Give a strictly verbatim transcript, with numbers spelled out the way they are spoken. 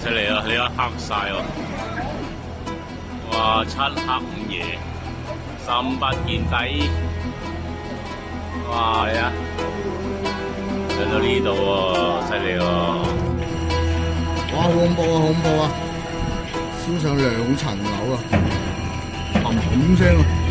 犀利啊！你睇黑晒喎，哇！漆黑午夜，深不見底，哇！你啊，上到呢度喎，犀利喎！ 哇！好恐怖啊！恐怖啊！燒上兩層樓啊！砰砰聲啊！